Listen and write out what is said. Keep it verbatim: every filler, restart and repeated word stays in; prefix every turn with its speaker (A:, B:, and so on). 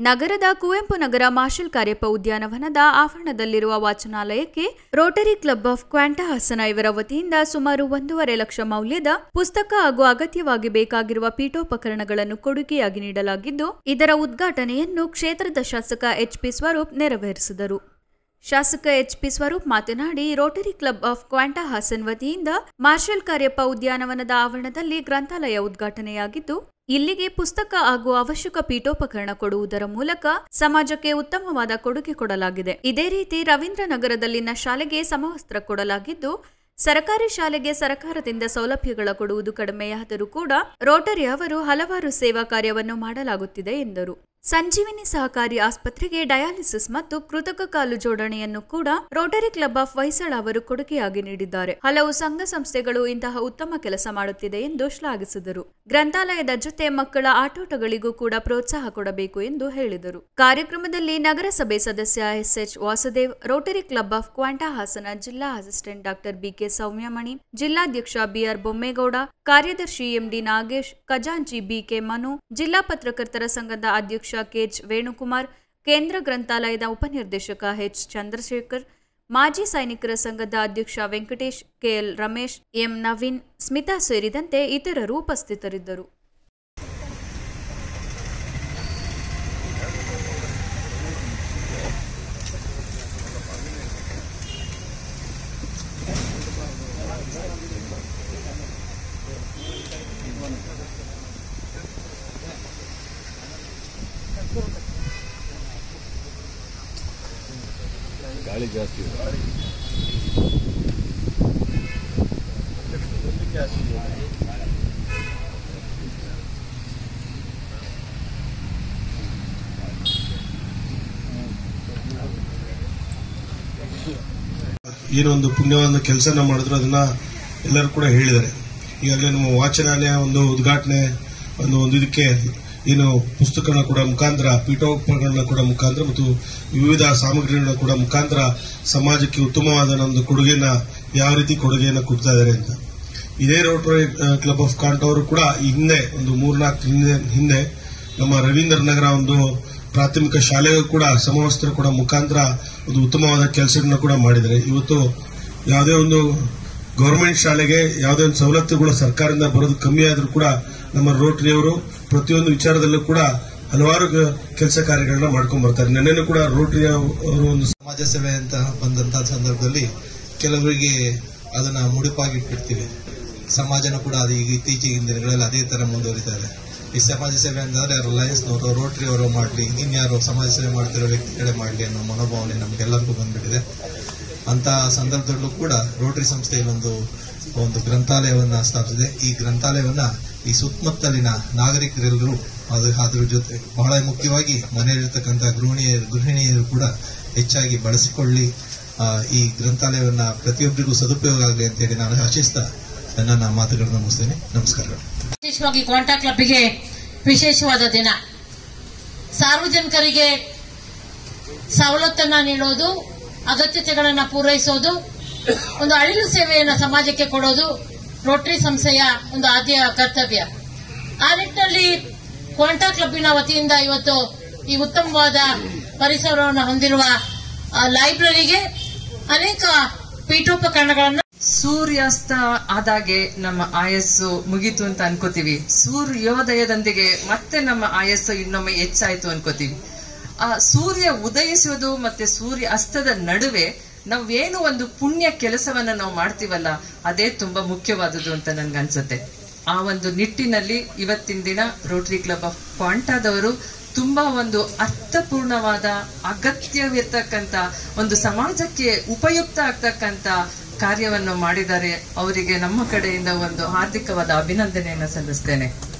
A: ನಗರದ ಕುವೆಂಪು ನಗರ ಮಾರ್ಷಲ್ ಕಾರ್ಯಪ್ಪ ಉದ್ಯಾನವನದ ಆವರಣದಲ್ಲಿರುವ ವಾಚನಾಲಯಕ್ಕೆ Rotary Club of Quanta Hassan ಇವರ ವತಿಯಿಂದ ಸುಮಾರು ಒಂದೂವರೆ ಲಕ್ಷ ಮೌಲ್ಯದ ಪುಸ್ತಕ ಹಾಗೂ ಅಗತ್ಯವಾಗಿ ಬೇಕಾಗಿರುವ ಪೀಠೋಪಕರಣಗಳನ್ನು ಕೊಡುಗೆಯಾಗಿ ನೀಡಲಾಗಿದ್ದು, ಇದರ ಉದ್ಘಾಟನೆಯನ್ನು ಕ್ಷೇತ್ರದ ಶಾಸಕ ಎಚ್ ಪಿ ಸ್ವರೂಪ್ ನೆರವೇರಿಸಿದರು. ಶಾಸಕ ಎಚ್ ಪಿ ಸ್ವರೂಪ್ ಮಾತನಾಡಿ, Rotary Club of Quanta Hassan ವತಿಯಿಂದ ಮಾರ್ಷಲ್ ಕಾರ್ಯಪ್ಪ ಉದ್ಯಾನವನದ ಆವರಣದಲ್ಲಿ ಗ್ರಂಥಾಲಯ ಉದ್ಘಾಟನೆಯಾಗಿದ್ದು, ಇಲ್ಲಿಗೆ ಪುಸ್ತಕ ಹಾಗೂ ಅವಶ್ಯಕ ಪೀಠೋಪಕರಣ ಕೊಡುವುದರ ಮೂಲಕ ಸಮಾಜಕ್ಕೆ ಉತ್ತಮವಾದ ಕೊಡುಗೆ ಕೊಡಲಾಗಿದೆ. ಇದೇ ರೀತಿ ರವೀಂದ್ರ ನಗರದಲ್ಲಿನ ಶಾಲೆಗೆ ಸಮವಸ್ತ್ರ ಕೊಡಲಾಗಿದ್ದು, ಸರ್ಕಾರಿ ಶಾಲೆಗೆ ಸರ್ಕಾರದಿಂದ ಸೌಲಭ್ಯಗಳ ಕೊಡುವುದು ಕಡಿಮೆಯಾದರೂ ಕೂಡ ರೋಟರಿ ಅವರು ಹಲವಾರು ಸೇವಾ ಕಾರ್ಯವನ್ನು ಮಾಡಲಾಗುತ್ತಿದೆ ಎಂದರು. ಸಂಜೀವಿನಿ ಸಹಕಾರಿ ಆಸ್ಪತ್ರೆಗೆ ಡಯಾಲಿಸಿಸ್ ಮತ್ತು ಕೃತಕ ಕಾಲು ಜೋಡಣೆಯನ್ನು ಕೂಡ ರೋಟರಿ ಕ್ಲಬ್ ಆಫ್ ಹೊಯ್ಸಳ ಅವರು ಕೊಡುಗೆಯಾಗಿ ನೀಡಿದ್ದಾರೆ. ಹಲವು ಸಂಘ ಸಂಸ್ಥೆಗಳು ಇಂತಹ ಉತ್ತಮ ಕೆಲಸ ಮಾಡುತ್ತಿದೆ ಎಂದು ಶ್ಲಾಘಿಸಿದರು. ಗ್ರಂಥಾಲಯದ ಜೊತೆ ಮಕ್ಕಳ ಆಟೋಟಗಳಿಗೂ ಕೂಡ ಪ್ರೋತ್ಸಾಹ ಕೊಡಬೇಕು ಎಂದು ಹೇಳಿದರು. ಕಾರ್ಯಕ್ರಮದಲ್ಲಿ ನಗರಸಭೆ ಸದಸ್ಯ S H Vasudev, Rotary Club of Quanta Hassan ಜಿಲ್ಲಾ ಅಸಿಸ್ಟೆಂಟ್ ಡಾಕ್ಟರ್ ಬಿಕೆ ಸೌಮ್ಯಮಣಿ, ಜಿಲ್ಲಾಧ್ಯಕ್ಷ ಬಿಆರ್ ಬೊಮ್ಮೇಗೌಡ, ಕಾರ್ಯದರ್ಶಿ ಎಂಡಿ ನಾಗೇಶ್, ಖಜಾಂಚಿ ಬಿಕೆ ಮನು, ಜಿಲ್ಲಾ ಪತ್ರಕರ್ತರ ಸಂಘದ ಅಧ್ಯಕ್ಷ ಕೆಎಚ್ ವೇಣುಕುಮಾರ್, ಕೇಂದ್ರ ಗ್ರಂಥಾಲಯದ ಉಪನಿರ್ದೇಶಕ ಎಚ್ ಚಂದ್ರಶೇಖರ್, ಮಾಜಿ ಸೈನಿಕರ ಸಂಘದ ಅಧ್ಯಕ್ಷ ವೆಂಕಟೇಶ್, ಕೆಎಲ್ ರಮೇಶ್, ಎಂ ನವೀನ್, ಸ್ಮಿತಾ ಸೇರಿದಂತೆ ಇತರರು ಉಪಸ್ಥಿತರಿದ್ದರು.
B: ಗಾಳಿ ಜಾಸ್ತಿ
C: ಏನೊಂದು ಪುಣ್ಯವಾದ ಕೆಲಸನ ಮಾಡಿದ್ರು ಅದನ್ನ ಎಲ್ಲರೂ ಕೂಡ ಹೇಳಿದ್ದಾರೆ. ಈಗಾಗಲೇ ನಮ್ಮ ವಾಚನಾಲಯ ಒಂದು ಉದ್ಘಾಟನೆ ಒಂದು ಒಂದು ಇದಕ್ಕೆ ಏನು ಪುಸ್ತಕಗಳನ್ನ ಕೂಡ ಮುಖಾಂತರ, ಪೀಠೋಪಕರಣಗಳನ್ನ ಕೂಡ ಮುಖಾಂತರ ಮತ್ತು ವಿವಿಧ ಸಾಮಗ್ರಿಗಳನ್ನ ಕೂಡ ಮುಖಾಂತರ ಸಮಾಜಕ್ಕೆ ಉತ್ತಮವಾದ ಒಂದು ಕೊಡುಗೆನ ಯಾವ ರೀತಿ ಕೊಡುಗೆಯನ್ನು ಕೊಡ್ತಾ ಇದ್ದಾರೆ ಅಂತ. ಇದೇ ರೋಟರಿ ಕ್ಲಬ್ ಆಫ್ ಕ್ವಾಂಟಾ ಅವರು ಕೂಡ ಹಿಂದೆ ಒಂದು ಮೂರ್ನಾಲ್ಕು ಹಿಂದೆ ನಮ್ಮ ರವೀಂದ್ರ ನಗರ ಒಂದು ಪ್ರಾಥಮಿಕ ಶಾಲೆಗೂ ಕೂಡ ಸಮವಸ್ತ್ರ ಕೂಡ ಮುಖಾಂತರ ಒಂದು ಉತ್ತಮವಾದ ಕೆಲಸಗಳನ್ನ ಕೂಡ ಮಾಡಿದ್ದಾರೆ. ಇವತ್ತು ಯಾವುದೇ ಒಂದು ಗವರ್ಮೆಂಟ್ ಶಾಲೆಗೆ ಯಾವುದೇ ಒಂದು ಸವಲತ್ತುಗಳು ಸರ್ಕಾರದಿಂದ ಬರೋದು ಕಮ್ಮಿ ಆದರೂ ಕೂಡ ನಮ್ಮ ರೋಟರಿಯವರು ಪ್ರತಿಯೊಂದು ವಿಚಾರದಲ್ಲೂ ಕೂಡ ಹಲವಾರು ಕೆಲಸ ಕಾರ್ಯಗಳನ್ನ ಮಾಡ್ಕೊಂಡು ಬರ್ತಾರೆ. ನೆನ್ನೆನೂ ಕೂಡ ರೋಟರಿ ಅವರು ಒಂದು
D: ಸಮಾಜ ಸೇವೆ ಅಂತ ಬಂದಂತಹ ಸಂದರ್ಭದಲ್ಲಿ ಕೆಲವರಿಗೆ ಅದನ್ನ ಮುಡಿಪಾಗಿಟ್ಟಿರ್ತೀವಿ. ಸಮಾಜನೂ ಕೂಡ ಅದು ಈಗ ಇತ್ತೀಚಿನ ದಿನಗಳಲ್ಲಿ ಅದೇ ತರ ಮುಂದುವರಿತಾ ಇದೆ. ಈ ಸಮಾಜ ಸೇವೆ ಅಂತಂದ್ರೆ ರಿಲಯನ್ಸ್ನವರು, ರೋಟರಿ ಅವರು ಮಾಡಲಿ, ಇನ್ಯಾರು ಸಮಾಜ ಸೇವೆ ಮಾಡ್ತಿರೋ ವ್ಯಕ್ತಿ ಕಡೆ ಮಾಡಲಿ ಅನ್ನೋ ಮನೋಭಾವನೆ ನಮ್ಗೆಲ್ಲರಿಗೂ ಬಂದ್ಬಿಟ್ಟಿದೆ. ಅಂತ ಸಂದರ್ಭದಲ್ಲೂ ಕೂಡ ರೋಟರಿ ಸಂಸ್ಥೆಯಲ್ಲಿ ಒಂದು ಒಂದು ಗ್ರಂಥಾಲಯವನ್ನ ಸ್ಥಾಪಿಸಿದೆ. ಈ ಗ್ರಂಥಾಲಯವನ್ನ ಈ ಸುತ್ತಮುತ್ತಲಿನ ನಾಗರಿಕರೆಲ್ಲರೂ ಅದು ಅದ್ರ ಜೊತೆ ಬಹಳ ಮುಖ್ಯವಾಗಿ ಮನೆಯಲ್ಲಿರ್ತಕ್ಕಂಥ ಗೃಹಿಣಿಯರು ಗೃಹಿಣಿಯರು ಕೂಡ ಹೆಚ್ಚಾಗಿ ಬಳಸಿಕೊಳ್ಳಿ. ಈ ಗ್ರಂಥಾಲಯವನ್ನ ಪ್ರತಿಯೊಬ್ಬರಿಗೂ ಸದುಪಯೋಗ ಆಗಲಿ ಅಂತೇಳಿ ನಾನು ಆಶಿಸ್ತಾ ನನ್ನ ಮಾತುಗಳನ್ನು ಮುಗಿಸ್ತೇನೆ. ನಮಸ್ಕಾರಗಳು.
E: ವಿಶೇಷವಾಗಿ ಕ್ವಾಂಟಾ ಕ್ಲಬ್ಗೆ ವಿಶೇಷವಾದ ದಿನ. ಸಾರ್ವಜನಿಕರಿಗೆ ಸವಲತ್ತನ್ನ ನೀಡೋದು, ಅಗತ್ಯತೆಗಳನ್ನ ಪೂರೈಸೋದು, ಒಂದು ಅಳಿಲು ಸೇವೆಯನ್ನು ಸಮಾಜಕ್ಕೆ ಕೊಡೋದು ರೋಟರಿ ಸಂಸ್ಥೆಯ ಒಂದು ಆದ್ಯ ಕರ್ತವ್ಯ. ಆ ನಿಟ್ಟಿನಲ್ಲಿ ಕ್ವಾಂಟಾ ಕ್ಲಬ್ಬಿನ ವತಿಯಿಂದ ಇವತ್ತು ಈ ಉತ್ತಮವಾದ ಪರಿಸರವನ್ನು ಹೊಂದಿರುವ ಲೈಬ್ರರಿಗೆ ಅನೇಕ ಪೀಠೋಪಕರಣಗಳನ್ನು.
F: ಸೂರ್ಯಾಸ್ತ ಆದಾಗೆ ನಮ್ಮ ಆಯಸ್ಸು ಮುಗೀತು ಅಂತ ಅನ್ಕೋತೀವಿ. ಸೂರ್ಯೋದಯದೊಂದಿಗೆ ಮತ್ತೆ ನಮ್ಮ ಆಯಸ್ಸು ಇನ್ನೊಮ್ಮೆ ಹೆಚ್ಚಾಯ್ತು ಅನ್ಕೋತೀವಿ. ಆ ಸೂರ್ಯ ಉದಯಿಸುವುದು ಮತ್ತೆ ಸೂರ್ಯ ಅಸ್ತದ ನಡುವೆ ನಾವೇನು ಒಂದು ಪುಣ್ಯ ಕೆಲಸವನ್ನ ನಾವು ಮಾಡ್ತೀವಲ್ಲ, ಅದೇ ತುಂಬಾ ಮುಖ್ಯವಾದದ್ದು ಅಂತ ನನ್ಗನ್ಸುತ್ತೆ. ಆ ಒಂದು ನಿಟ್ಟಿನಲ್ಲಿ ಇವತ್ತಿನ ದಿನ ರೋಟರಿ ಕ್ಲಬ್ ಆಫ್ ಕ್ವಾಂಟಾದವರು ತುಂಬಾ ಒಂದು ಅರ್ಥಪೂರ್ಣವಾದ, ಅಗತ್ಯವಿರ್ತಕ್ಕಂಥ ಒಂದು ಸಮಾಜಕ್ಕೆ ಉಪಯುಕ್ತ ಆಗ್ತಕ್ಕಂಥ ಕಾರ್ಯವನ್ನು ಮಾಡಿದ್ದಾರೆ. ಅವರಿಗೆ ನಮ್ಮ ಕಡೆಯಿಂದ ಒಂದು ಹಾರ್ದಿಕವಾದ ಅಭಿನಂದನೆಯನ್ನು ಸಲ್ಲಿಸ್ತೇನೆ.